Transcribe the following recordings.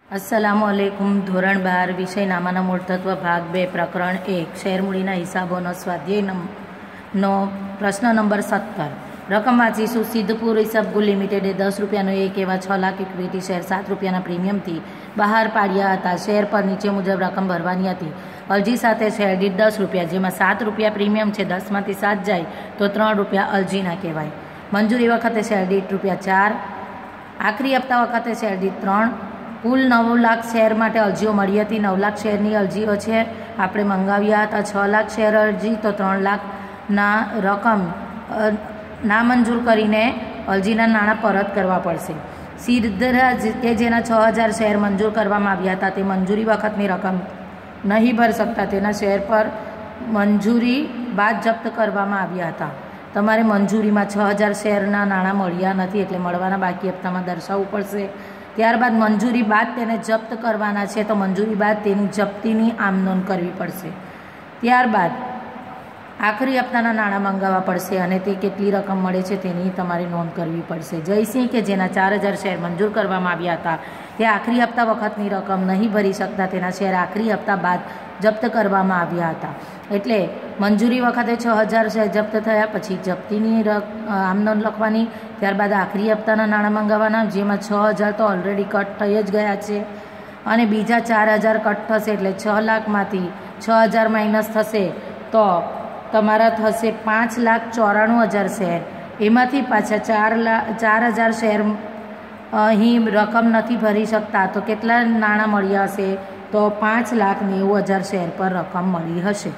अस्सलामुअलैकुम ધોરણ 12 વિષય નામાના મૂળતત્વ ભાગ 2 પ્રકરણ 1 શેરમૂડીના હિસાબોનો સ્વાધ્યાયનો પ્રશ્ન નંબર 17 રકમ વાંચીશું। સિદ્ધપુર ઇસબગુલ લિમિટેડે 10 રૂપિયાનો એક એવા 6 લાખ ઇક્વિટી શેર 7 રૂપિયાના પ્રીમિયમથી બહાર પાડ્યા હતા। શેર પર નીચે મુજબ રકમ ભરવાની હતી। અરજી સાથે શેર દીઠ 10 રૂપિયા, જેમાં 7 રૂપિયા પ્રીમિયમ છે, 10માંથી 7 જાય તો 3 રૂપિયા અરજીના કહેવાય। મંજૂરી વખતે શેર દીઠ રૂપિયા 4, આખરી હપ્તા વખતે શેર દીઠ 3। કુલ 9 લાખ શેર માટે અરજીઓ મળી હતી। 9 લાખ શેરની અરજીઓ છે, આપણે મંગાવ્યા હતા 6 લાખ શેર અરજી, તો 3 લાખના રકમ નામંજૂર કરીને અરજીના નાણાં પરત કરવા પડશે। સિદ્ધરાજ કે જેના 6000 શેર મંજૂર કરવામાં આવ્યા હતા, તે મંજૂરી વખતની રકમ નહીં ભરી શકતા, તેના શેર પર મંજૂરી બાદ જપ્ત કરવામાં આવ્યા હતા। તમારે મંજૂરીમાં 6000 શેરના નાણાં મળ્યા નથી, એટલે મળવાના બાકી હપ્તામાં દર્શાવવું પડશે। ત્યારબાદ મંજૂરી બાદ તેને જપ્ત કરવાના છે, તો મંજૂરી બાદ તેની જપ્તીની આમનોંધ કરવી પડશે। ત્યારબાદ આખરી હપ્તાના નાણાં મંગાવવા પડશે અને તે કેટલી રકમ મળે છે તેની તમારે નોંધ કરવી પડશે। જયસિંહ કે જેના 4000 શેર મંજૂર કરવામાં આવ્યા હતા, તે આખરી હપ્તા વખતની રકમ નહીં ભરી શકતા, તેના શેર આખરી હપ્તા બાદ જપ્ત કરવામાં આવ્યા હતા। એટલે મંજૂરી વખતે 6000 શેર જપ્ત થયા, પછી જપ્તીની આમનોંધ લખવાની। ત્યારબાદ આખરી હપ્તાના નાણાં મંગાવવાના, જેમાં 6000 તો ઓલરેડી કટ થઈ જ ગયા છે અને બીજા 4000 કટ થશે, એટલે 6 લાખમાંથી 6000 માઇનસ થશે તો તમારા થશે 5,94,000 શેર। એમાંથી પાછા 4000 શેર અહીં રકમ નથી ભરી શકતા, તો કેટલા નાણાં મળ્યા હશે? તો 5,90,000 શેર પર રકમ મળી હશે।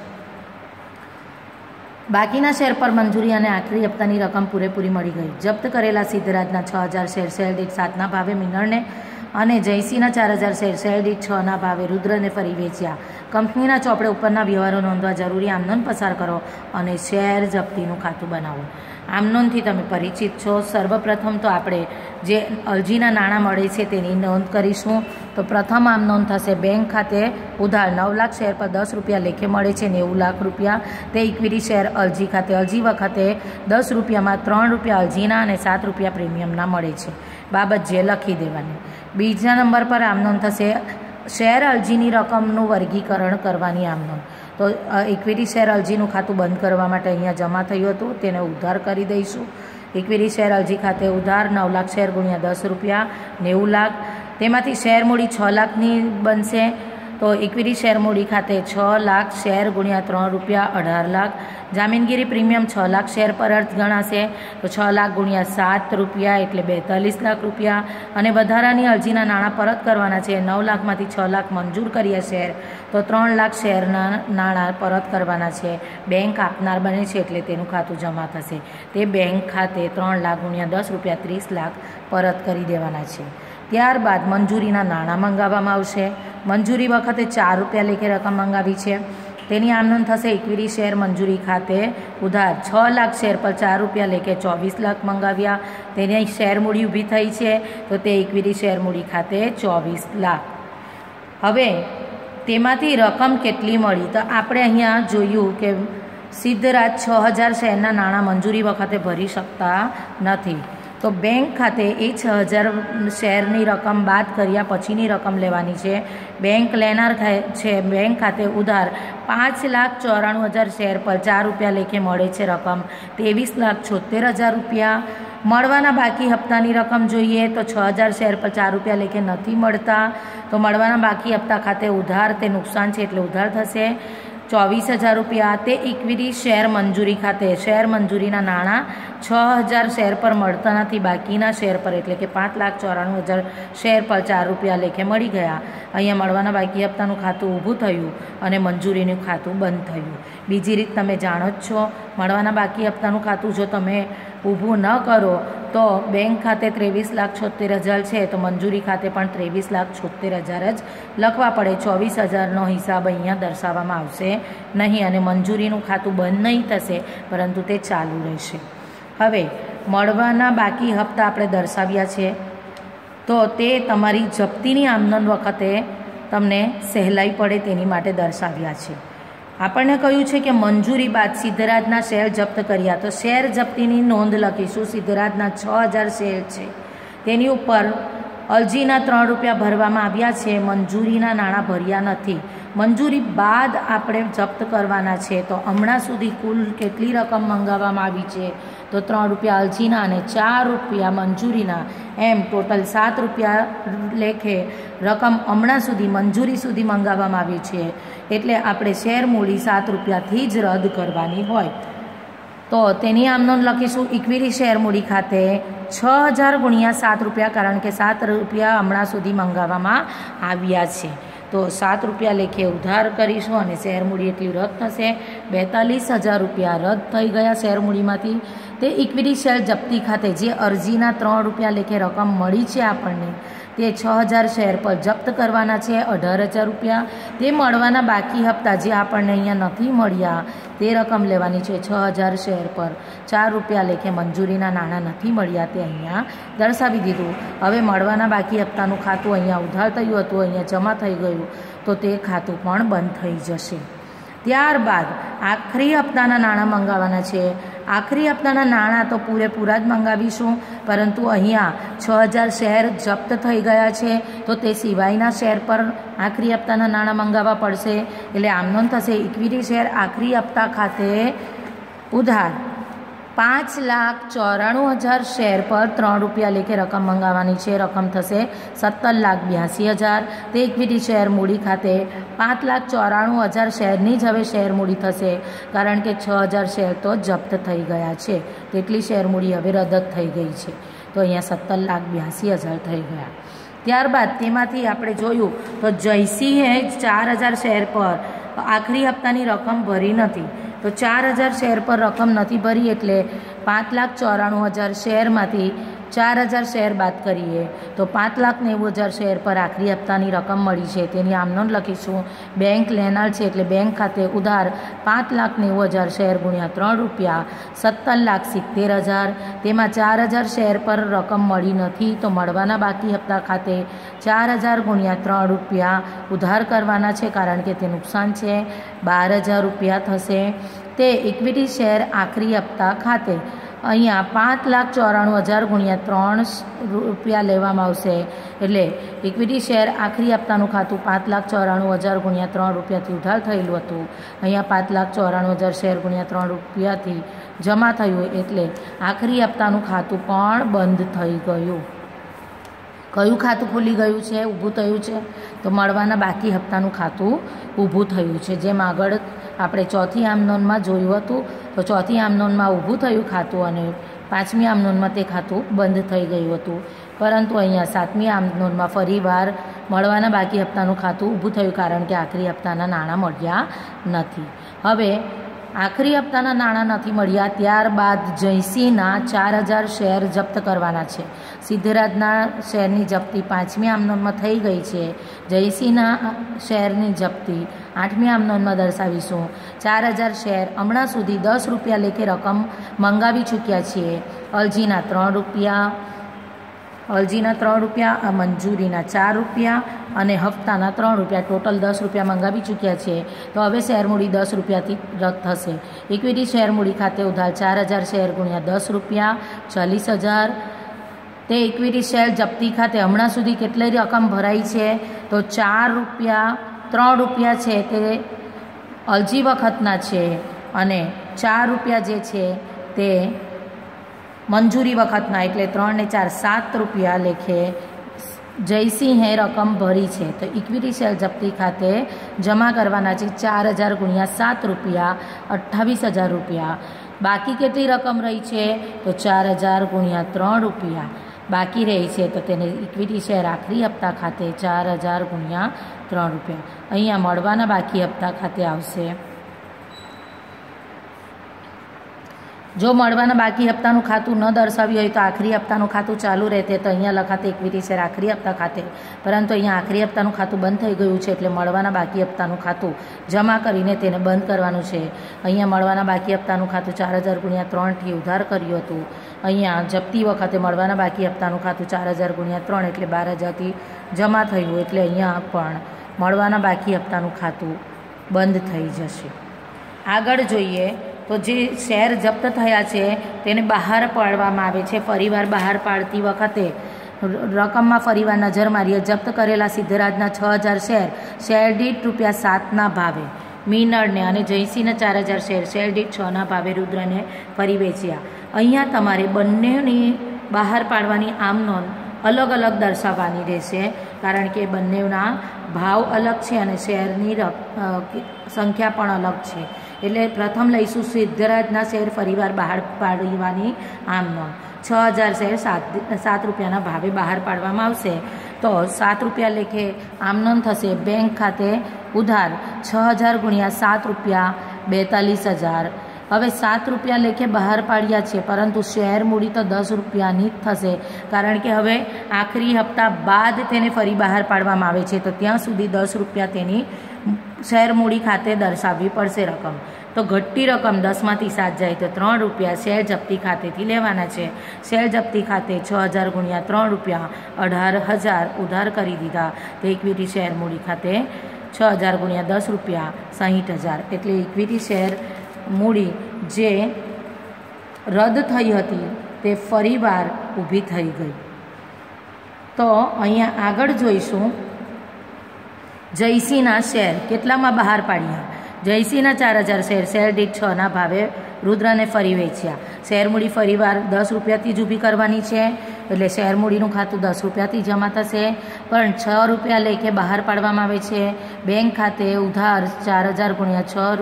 બાકીના શેર પર મંજૂરી અને આખરી હપ્તાની રકમ પૂરેપૂરી મળી ગઈ। જપ્ત કરેલા સિદ્ધરાજના 6000 શેર દીઠ 7ના ભાવે મિનળને અને જયસિંહના 4000 શેર દીઠ 6ના ભાવે રુદ્રને ફરી વેચ્યા। કંપનીના ચોપડે ઉપરના વ્યવહારો નોંધવા જરૂરી આમનોંધ પસાર કરો અને શેર જપ્તીનું ખાતું બનાવો। આમનોંધથી તમે પરિચિત છો। સર્વપ્રથમ તો આપણે જે અરજીના નાણાં મળે છે તેની નોંધ કરીશું। તો પ્રથમ આમનોંધ થશે બેંક ખાતે ઉધાર 9 લાખ શેર પર 10 રૂપિયા લેખે મળે છે, 90 લાખ રૂપિયા તે ઇક્વિટી શેર અરજી ખાતે। અરજી વખતે 10 રૂપિયામાં 3 રૂપિયા અરજીના અને 7 રૂપિયા પ્રીમિયમના મળે છે। બાબત જે લખી દેવાની। બીજા નંબર પર આમનોંધ થશે શેર અરજીની રકમનું વર્ગીકરણ કરવાની આમનોંધ। તો ઇક્વિટી શેર અરજીનું ખાતું બંધ કરવા માટે અહીંયા જમા થયું હતું, તેને ઉધાર કરી દઈશું। ઇક્વિટી શેર અરજી ખાતે ઉધાર 9 લાખ શેર ગુણ્યા 10 રૂપિયા 90 લાખ, તેમાંથી શેર મૂડી 6 લાખની બનશે, તો ઇક્વિટી શેર મૂડી ખાતે 6 લાખ શેર ગુણ્યા 3 રૂપિયા 18 લાખ। જામીનગીરી પ્રીમિયમ 6 લાખ શેર પર અર્થ ગણાશે, તો 6 લાખ ગુણ્યા 7 રૂપિયા એટલે 42 લાખ રૂપિયા। અને વધારાની અરજીના નાણાં પરત કરવાના છે। 9 લાખમાંથી 6 લાખ મંજૂર કર્યા શેર, તો 3 લાખ શેરના નાણાં પરત કરવાના છે। બેંક આપનાર બને છે, એટલે તેનું ખાતું જમા થશે। તે બેંક ખાતે 3 લાખ ગુણ્યા 10 રૂપિયા 30 લાખ પરત કરી દેવાના છે। ત્યારબાદ મંજૂરીના નાણાં મંગાવવામાં આવશે। મંજૂરી વખતે 4 રૂપિયા લેખે રકમ મંગાવી છે, તેની આમનોંધ થશે ઇક્વિટી શેર મંજૂરી ખાતે ઉધાર 6 લાખ શેર પર 4 રૂપિયા લેખે 24 લાખ મંગાવ્યા, તેની શેર મૂડી ઊભી થઈ છે, તો તે ઇક્વિટી શેર મૂડી ખાતે 24 લાખ। હવે તેમાંથી રકમ કેટલી મળી? તો આપણે અહીંયા જોયું કે સિદ્ધરાજ 6000 શેરના નાણાં મંજૂરી વખતે ભરી શકતા નથી, તો બેંક ખાતે એ 6000 શેરની રકમ બાદ કર્યા પછીની રકમ લેવાની છે। બેંક લેનાર છે, બેંક ખાતે ઉધાર 5,94,000 શેર પર 4 રૂપિયા લેખે મળે છે રકમ 23,76,000 રૂપિયા। મળવાના બાકી હપ્તાની રકમ જોઈએ તો 6000 શેર પર 4 રૂપિયા લેખે નથી મળતા, તો મળવાના બાકી હપ્તા ખાતે ઉધાર, તે નુકસાન છે એટલે ઉધાર થશે 24,000 રૂપિયા। તે ઇક્વિટી શેર મંજૂરી ખાતે શેર મંજૂરીના નાણાં 6000 શેર પર મળતા નથી, બાકીના શેર પર એટલે કે 5,94,000 શેર પર 4 રૂપિયા લેખે મળી ગયા। અહીંયા મળવાના બાકી હપ્તાનું ખાતું ઊભું થયું અને મંજૂરીનું ખાતું બંધ થયું। બીજી રીત તમે જાણો જ છો, મળવાના બાકી હપ્તાનું ખાતું જો તમે ઊભું ન કરો તો બેંક ખાતે 23,76,000 છે, તો મંજૂરી ખાતે પણ 23,76,000 જ લખવા પડે। 24,000નો હિસાબ અહીંયા દર્શાવવામાં આવશે નહીં અને મંજૂરીનું ખાતું બંધ નહીં થશે, પરંતુ તે ચાલુ રહેશે। હવે મળવાના બાકી હપ્તા આપણે દર્શાવ્યા છે, તો તે તમારી જપ્તીની આમનોંધ વખતે તમને સહેલાઈ પડે તેની માટે દર્શાવ્યા છે। આપણને કહ્યું છે કે મંજૂરી બાદ સિદ્ધરાજના શેર જપ્ત કર્યા, તો શેર જપ્તીની નોંધ લખીશું। સિદ્ધરાજના 6000 શેર છે, તેની ઉપર અરજીના 3 રૂપિયા ભરવામાં આવ્યા છે, મંજૂરીના નાણાં ભર્યા નથી. મંજૂરી બાદ આપણે જપ્ત કરવાના છે. તો હમણાં સુધી કુલ કેટલી રકમ મંગાવવામાં આવી છે? તો 3 રૂપિયા અરજીના અને 4 રૂપિયા મંજૂરીના, એમ ટોટલ 7 રૂપિયા લેખે રકમ હમણાં સુધી મંજૂરી સુધી મંગાવવામાં આવી છે. એટલે આપણે શેર મૂડી 7 રૂપિયાથી જ રદ કરવાની હોય. તો તેની આમ નોંધ લખીશું. ઇક્વિટી શેર મૂડી ખાતે 6000 ગુણ્યા 7 રૂપિયા, કારણ કે 7 રૂપિયા હમણાં સુધી મંગાવવામાં આવ્યા છે. તો 7 રૂપિયા લેખે ઉધાર કરીશું અને શેર મૂડી એટલી રદ થશે. 42000 રૂપિયા રદ થઈ ગયા શેર મૂડીમાંથી. તે ઇક્વિટી શેર જપ્તી ખાતે જે અરજીના 3 રૂપિયા લેખે રકમ મળી છે આપણને, તે 6000 શેર પર જપ્ત કરવાના છે 18000 રૂપિયા. તે મળવાના બાકી હપ્તા જે આપણને અહીંયા નથી મળ્યા તે રકમ લેવાની છે 6000 શેર પર. 4 રૂપિયા લેખે મંજૂરીના નાણાં નથી મળ્યા તે અહીંયા દર્શાવી દીધું. હવે મળવાના બાકી હપ્તાનું ખાતું અહીંયા ઉધાર થયું હતું, અહીંયા જમા થઈ ગયું, તો તે ખાતું પણ બંધ થઈ જશે. ત્યારબાદ આખરી હપ્તાના નાણાં મંગાવવાના છે. આખરી હપ્તાના નાણાં તો પૂરેપૂરા જ મંગાવીશું, પરંતુ અહીંયા 6000 શેર જપ્ત થઈ ગયા છે, તો તે સિવાયના શેર પર આખરી હપ્તાના નાણાં મંગાવવા પડશે. એટલે આમ નોંધ થશે. ઇક્વિટી શેર આખરી હપ્તા ખાતે ઉધાર 5,94,000 શેર પર 3 રૂપિયા લેખે રકમ મંગાવવાની છે. રકમ થશે 17,82,000. તે ઇક્વિટી શેર મૂડી ખાતે 5,94,000 શેરની જ હવે શેર મૂડી થશે, કારણ કે 6000 શેર તો જપ્ત થઈ ગયા છે. તેટલી શેર મૂડી હવે રદ થઈ ગઈ છે. તો અહીંયા 17,82,000 થઈ ગયા. ત્યારબાદ તેમાંથી આપણે જોયું તો જયસિંહે 4000 શેર પર આખરી હપ્તાની રકમ ભરી નથી. તો 4000 શેર પર રકમ નથી ભરી, એટલે 5,94,000 શેરમાંથી 4000 શેર બાદ કરીએ તો 5,90,000 શેર પર આખરી હપ્તાની રકમ મળી છે. તેની આમ નોંધ લખીશું. બેંક લેનાર છે એટલે બેંક ખાતે ઉધાર 5,90,000 શેર ગુણ્યા 3 રૂપિયા 17,70,000. તેમાં 4000 શેર પર રકમ મળી નથી, તો મળવાના બાકી હપ્તા ખાતે 4000 ગુણ્યા 3 રૂપિયા ઉધાર કરવાના છે, કારણ કે તે નુકસાન છે. 12,000 રૂપિયા થશે. તે ઇક્વિટી શેર આખરી હપ્તા ખાતે અહીંયા 5,94,000 ગુણ્યા 3 રૂપિયા લેવામાં આવશે. એટલે ઇક્વિટી શેર આખરી હપ્તાનું ખાતું 5,94,000 ગુણ્યા 3 રૂપિયાથી ઉધાર થયેલું હતું. અહીંયા 5,94,000 શેર ગુણ્યા 3 રૂપિયાથી જમા થયું, એટલે આખરી હપ્તાનું ખાતું પણ બંધ થઈ ગયું. કયું ખાતું ખુલી ગયું છે, ઊભું થયું છે? તો મળવાના બાકી હપ્તાનું ખાતું ઊભું થયું છે. જેમ આગળ આપણે ચોથી આમનોંધમાં જોયું હતું, તો ચોથી આમનોંધમાં ઊભું થયું ખાતું અને 5મી આમનોંધમાં તે ખાતું બંધ થઈ ગયું હતું. પરંતુ અહીંયા 7મી આમનોંધમાં ફરીવાર મળવાના બાકી હપ્તાનું ખાતું ઊભું થયું, કારણ કે આખરી હપ્તાના નાણાં મળ્યા નથી. હવે આખરી હપ્તાના નાણાં નથી મળ્યા, ત્યારબાદ જયસિંહના 4000 શેર જપ્ત કરવાના છે. સિદ્ધરાજના શેરની જપ્તી 5મી આમનોંધમાં થઈ ગઈ છે. જયસિંહના શેરની જપ્તી 8મી આમનોંધમાં દર્શાવીશું. 4000 શેર હમણાં સુધી 10 રૂપિયા લેખે રકમ મંગાવી ચૂક્યા છીએ. અરજીના 3 રૂપિયા, મંજૂરીના 4 રૂપિયા અને હપ્તાના 3 રૂપિયા, ટોટલ 10 રૂપિયા મંગાવી ચૂક્યા છે. તો હવે શેર મૂડી 10 રૂપિયાથી રદ થશે. ઇક્વિટી શેર મૂડી ખાતે ઉધાર 4000 શેર ગુણ્યા 10 રૂપિયા 40,000. તે ઇક્વિટી શેર જપ્તી ખાતે હમણાં સુધી કેટલી રકમ ભરાઈ છે? તો 4 રૂપિયા 3 રૂપિયા છે તે અરજી વખતના છે, અને 4 રૂપિયા જે છે તે મંજૂરી વખતના, એટલે 3 ને 4 7 રૂપિયા લેખે જયસિંહે રકમ ભરી છે. તો ઇક્વિટી શેર જપ્તી ખાતે જમા કરવાના છે 4000 ગુણ્યા 7 રૂપિયા 28,000 રૂપિયા. બાકી કેટલી રકમ રહી છે? તો 4000 ગુણ્યા 3 રૂપિયા બાકી રહી છે. તો તેને ઇક્વિટી શેર આખરી હપ્તા ખાતે 4000 ગુણ્યા 3 રૂપિયા અહીંયા મળવાના બાકી હપ્તા ખાતે આવશે. જો મળવાના બાકી હપ્તાનું ખાતું ન દર્શાવ્યું હોય તો આખરી હપ્તાનું ખાતું ચાલુ રહેતે, તો અહીંયા લખાતે ઇક્વિટી શેર આખરી હપ્તા ખાતે, પરંતુ અહીંયા આખરી હપ્તાનું ખાતું બંધ થઈ ગયું છે, એટલે મળવાના બાકી હપ્તાનું ખાતું જમા કરીને તેને બંધ કરવાનું છે. અહીંયા મળવાના બાકી હપ્તાનું ખાતું 4000 ગુણ્યા 3થી ઉધાર કર્યું હતું. અહીંયા જપ્તી વખતે મળવાના બાકી હપ્તાનું ખાતું 4000 ગુણ્યા 3 એટલે 12,000થી જમા થયું, એટલે અહીંયા પણ મળવાના બાકી હપ્તાનું ખાતું બંધ થઈ જશે. આગળ જોઈએ તો જે શેર જપ્ત થયા છે તેને બહાર પાડવામાં આવે છે. ફરીવાર બહાર પાડતી વખતે રકમમાં ફરીવાર નજર મારીએ. જપ્ત કરેલા સિદ્ધરાજના 6000 શેર દીઠ ₹7ના ભાવે મીનળને અને જયસિંહના 4000 શેર દીઠ 6ના ભાવે રુદ્રને ફરી વેચ્યા. અહીંયા તમારે બંનેની બહાર પાડવાની આમ નોંધ અલગ અલગ દર્શાવવાની રહેશે, કારણ કે બંનેના ભાવ અલગ છે અને શેરની સંખ્યા પણ અલગ છે. એટલે પ્રથમ લઈશું સિદ્ધરાજના શેર ફરીવાર બહાર પાડવાની આમ નોંધ. 6000 શેર ₹7ના ભાવે બહાર પાડવામાં આવશે તો ₹7 લેખે આમ નોંધ થશે. બેંક ખાતે ઉધાર 6000 × 7 ₹42,000. હવે ₹7 લેખે બહાર પાડ્યા છે, પરંતુ શેર મૂડી તો ₹10ની જ થશે, કારણ કે હવે આખરી હપ્તા બાદ તેને ફરી બહાર પાડવામાં આવે છે, તો ત્યાં સુધી ₹10 તેની શેર મૂડી ખાતે દર્શાવવી પડશે રકમ. તો ઘટતી રકમ 10માંથી 7 જાય તો ₹3 શેર જપ્તી ખાતેથી લેવાના છે. શેર જપ્તી ખાતે 6000 × 3 ₹18,000 ઉધાર કરી દીધા, તો ઇક્વિટી શેર મૂડી ખાતે 6000 × 10 ₹60,000. એટલે ઇક્વિટી શેર મૂડી જે રદ થઈ હતી તે ફરીવાર ઊભી થઈ ગઈ. તો અહીંયા આગળ જોઈશું જયસિંહના શેર કેટલામાં બહાર પાડ્યા. જયસિંહના 4000 શેર દીઠ 6ના ભાવે રુદ્રને ફરી વેચ્યા. શેર મૂડી ફરીવાર ₹10થી જ ઊભી કરવાની છે, એટલે શેર મૂડીનું ખાતું ₹10થી જમા થશે, પણ ₹6 લેખે બહાર પાડવામાં આવે છે. બેંક ખાતે ઉધાર 4000 × 6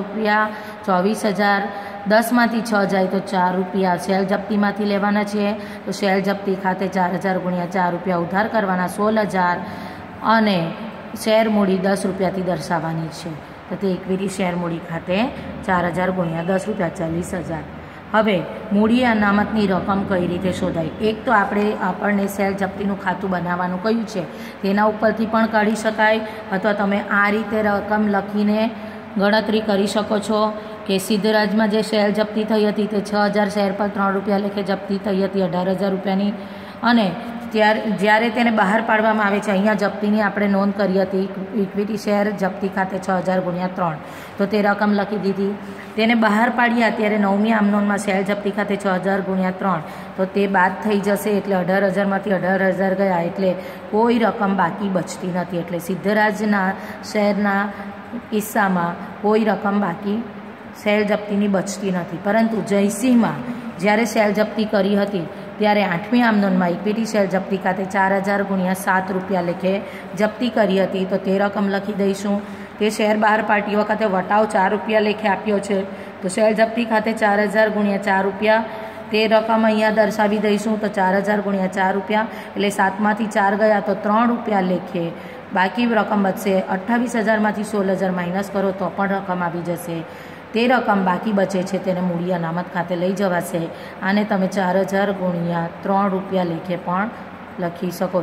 ₹24,000. 10માંથી 6 જાય તો ₹4 શેર જપ્તીમાંથી લેવાના છે, તો શેર જપ્તી ખાતે 4000 × 4 ઉધાર કરવાના 16,000 અને શેર મૂડી ₹10થી દર્શાવવાની છે, તો તે ઇક્વિટી શેર મૂડી ખાતે 4000 × 10 ₹40,000. હવે મૂડી અનામતની રકમ કઈ રીતે શોધાય? એક તો આપણને શેર જપ્તીનું ખાતું બનાવવાનું કહ્યું છે, તેના ઉપરથી પણ કાઢી શકાય, અથવા તમે આ રીતે રકમ લખીને ગણતરી કરી શકો છો કે સિદ્ધરાજમાં જે શેર જપ્તી થઈ હતી તે 6000 શેર પર ₹3 લેખે જપ્તી થઈ હતી ₹18,000ની, અને જ્યારે તેને બહાર પાડવામાં આવે છે, અહીંયા જપ્તીની આપણે નોંધ કરી હતી ઇક્વિટી શેર જપ્તી ખાતે 6000 × 3, તો તે રકમ લખી દીધી. તેને બહાર પાડ્યા ત્યારે 9મી આમ નોંધમાં શેર જપ્તી ખાતે 6000 × 3, તો તે બાદ થઈ જશે, એટલે 18,000માંથી 18,000 ગયા, એટલે કોઈ રકમ બાકી બચતી નથી. એટલે સિદ્ધરાજના શેરના કિસ્સામાં કોઈ રકમ બાકી શેર જપ્તીની બચતી નથી. પરંતુ જયસિંહમાં જ્યારે શેર જપ્તી કરી હતી ત્યારે 8મી આમ નોંધમાં ઇક્વિટી શેર જપ્તી ખાતે 4000 × 7 લેખે જપ્તી કરી હતી, તો તે રકમ લખી દઈશું. તે શેર બહાર પાડતી વખતે વટાવ ₹4 લેખે આપ્યો છે, તો શેર જપ્તી ખાતે 4000 × 4 તે રકમ અહીંયા દર્શાવી દઈશું. તો 4000 × 4 એટલે 7માંથી 4 ગયા તો ₹3 લેખે બાકી રકમ બચશે. 28,000માંથી 16,000 માઇનસ કરો તો પણ રકમ આવી જશે. તે રકમ બાકી બચે છે તેને મૂડી અનામત ખાતે લઈ જવાશે. આને તમે 4000 × ₹3 લેખે પણ લખી શકો.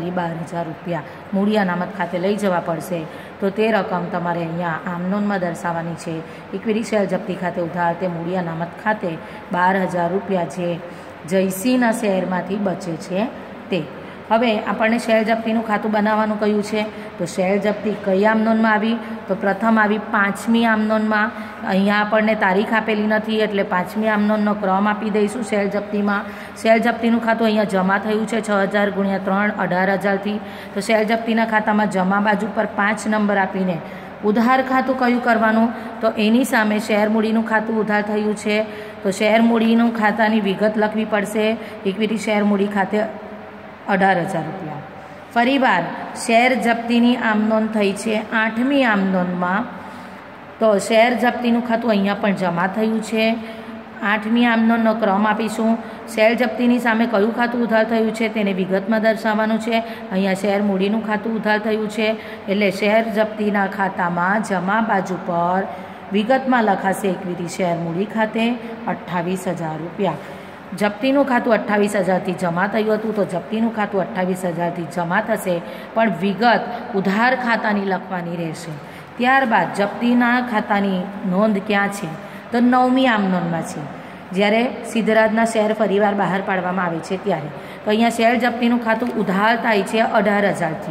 12,000 મૂડી અનામત ખાતે લઈ જવા પડશે, તો તે રકમ તમારે અહીંયા આમ નોંધમાં દર્શાવવાની છે. ઇક્વિટી શેર જપ્તી ખાતે ઉધાર તે મૂડી અનામત ખાતે ₹12,000 જે જયસિંહના શેરમાંથી બચે છે તે. હવે આપણને શેર જપ્તીનું ખાતું બનાવવાનું કહ્યું છે, તો શેર જપ્તી કઈ આમ નોંધમાં આવી? તો પ્રથમ આવી 5મી આમ નોંધમાં. અહીંયા આપણને તારીખ આપેલી નથી, એટલે 5મી આમ નોંધનો ક્રમ આપી દઈશું શેર જપ્તીમાં. શેર જપ્તીનું ખાતું અહીંયા જમા થયું છે 6000 × 3 18,000થી, તો શેર જપ્તીના ખાતામાં જમા બાજુ પર 5 નંબર આપીને ઉધાર ખાતું કયું કરવાનું? તો એની સામે શેર મૂડીનું ખાતું ઉધાર થયું છે, તો શેર મૂડીનું ખાતાની વિગત લખવી પડશે. ઇક્વિટી શેર મૂડી ખાતે 18,000. ફરીવાર શેર જપ્તીની આમ નોંધ થઈ છે 8મી આમ નોંધમાં, તો શેર જપ્તીનું ખાતું અહીંયા પણ જમા થયું છે. 8મી આમ નોંધનો ક્રમ આપીશું. શેર જપ્તીની સામે કયું ખાતું ઉધાર થયું છે તેને વિગતમાં દર્શાવવાનું છે. અહીંયા શેર મૂડીનું ખાતું ઉધાર થયું છે, એટલે શેર જપ્તીના ખાતામાં જમા બાજુ પર વિગતમાં લખાશે ઇક્વિટી શેર મૂડી ખાતે 28,000. જપ્તીનું ખાતું 28,000થી જમા થયું હતું, તો જપ્તીનું ખાતું 28,000થી જમા થશે, પણ વિગત ઉધાર ખાતાની લખવાની રહેશે. ત્યારબાદ જપ્તીના ખાતાની નોંધ ક્યાં છે? તો 9મી આમ નોંધમાં છે, જ્યારે સિદ્ધરાજના શેર ફરીવાર બહાર પાડવામાં આવે છે ત્યારે. તો અહીંયા શેર જપ્તીનું ખાતું ઉધાર થાય છે 18,000થી,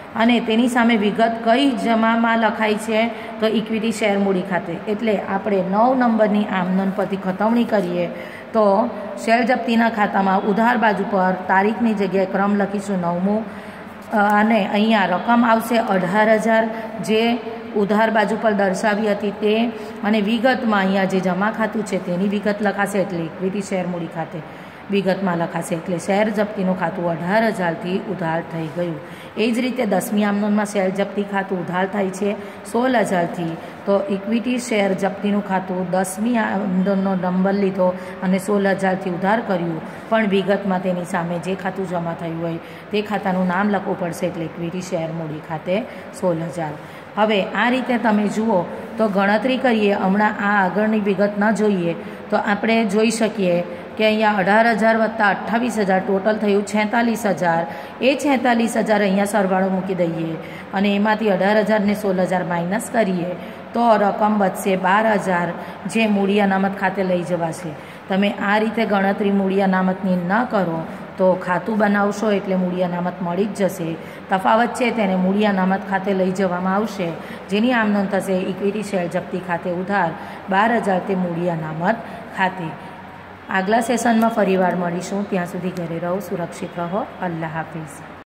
અને તેની સામે વિગત કઈ જમામાં લખાય છે તો ઇક્વિટી શેર મૂડી ખાતે. એટલે આપણે 9 નંબરની આમ નોંધ પરથી ખતમણી કરીએ તો શેર જપ્તીના ખાતામાં ઉધાર બાજુ પર તારીખની જગ્યાએ ક્રમ લખીશું 9મું અને અહીંયા રકમ આવશે 18,000 જે ઉધાર બાજુ પર દર્શાવી હતી તે, અને વિગતમાં અહીંયા જે જમા ખાતું છે તેની વિગત લખાશે એટલે ઇક્વિટી શેર મૂડી ખાતે વિગતમાં લખાશે. એટલે શેર જપ્તીનું ખાતું 18,000થી ઉધાર થઈ ગયું. એ જ રીતે 10મી આમ નોંધમાં શેર જપ્તી ખાતું ઉધાર થાય છે 16,000થી, તો ઇક્વિટી શેર જપ્તીનું ખાતું 10મી આમ નોંધનો નંબર લીધો અને 16,000થી ઉધાર કર્યું, પણ વિગતમાં તેની સામે જે ખાતું જમા થયું હોય તે ખાતાનું નામ લખવું પડશે એટલે ઇક્વિટી શેર મૂડી ખાતે 16,000. હવે આ રીતે તમે જુઓ તો ગણતરી કરીએ. હમણાં આ આગળની વિગત ન જોઈએ તો આપણે જોઈ શકીએ કે અહીંયા 18,000 વત્તા 28,000 ટોટલ થયું 46,000. એ 46,000 અહીંયા સરવાળો મૂકી દઈએ અને એમાંથી 18,000 ને 16,000 માઇનસ કરીએ તો રકમ બચશે 12,000 જે મૂડી અનામત ખાતે લઈ જવાશે. તમે આ રીતે ગણતરી મૂડી અનામતની ન કરો તો ખાતું બનાવશો એટલે મૂડી અનામત મળી જ જશે. તફાવત છે તેને મૂડી અનામત ખાતે લઈ જવામાં આવશે, જેની આમ નોંધ થશે ઇક્વિટી શેર જપ્તી ખાતે ઉધાર 12,000 તે મૂડી અનામત ખાતે. આગલા સેશનમાં ફરીવાર મળીશું. ત્યાં સુધી ઘરે રહો, સુરક્ષિત રહો. અલ્લાહ હાફિઝ.